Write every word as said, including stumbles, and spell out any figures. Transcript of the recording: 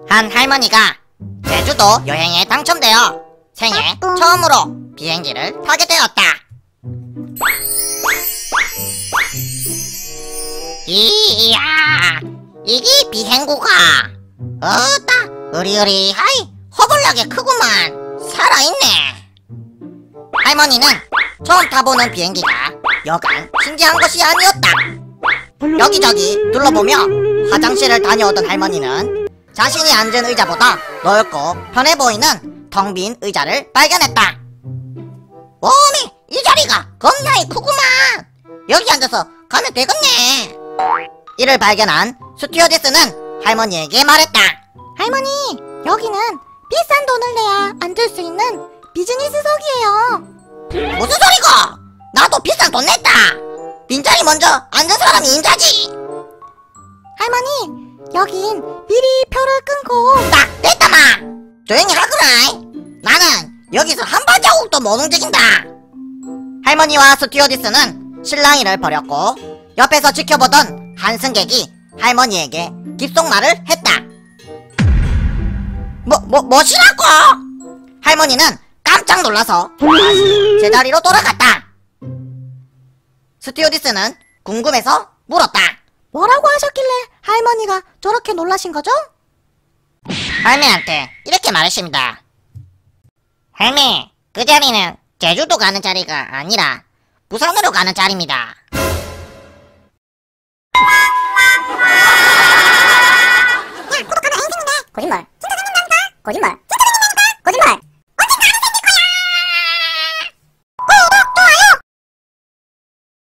한 할머니가 제주도 여행에 당첨되어 생애 처음으로 비행기를 타게 되었다. 이야, 이게 비행구가 어따 으리으리하이 허벌나게 크구만. 살아있네. 할머니는 처음 타보는 비행기가 여간 신기한 것이 아니었다. 여기저기 둘러보며 화장실을 다녀오던 할머니는 자신이 앉은 의자보다 넓고 편해 보이는 텅 빈 의자를 발견했다. 오메, 이 자리가 겁나게 크구만. 여기 앉아서 가면 되겠네. 이를 발견한 스튜어디스는 할머니에게 말했다. 할머니, 여기는 비싼 돈을 내야 앉을 수 있는 비즈니스석이에요. 무슨 소리고? 나도 비싼 돈 냈다. 빈자리 먼저 앉은 사람이 임자지. 할머니, 여긴 미리 표를 끊고. 딱 됐다마. 조용히 하거라. 나는 여기서 한 발자국도 못 움직인다. 할머니와 스튜어디스는 실랑이를 벌였고 옆에서 지켜보던 한 승객이 할머니에게 깁속말을 했다. 뭐, 뭐, 뭐시라고? 할머니는 깜짝 놀라서 다시 제자리로 돌아갔다. 스튜어디스는 궁금해서 물었다. 뭐라고 하셨길래 할머니가 저렇게 놀라신 거죠? 할매한테 이렇게 말했습니다. 할매, 그 자리는 제주도 가는 자리가 아니라 부산으로 가는 자리입니다. 거짓말. 진짜 생각난다. 거짓말.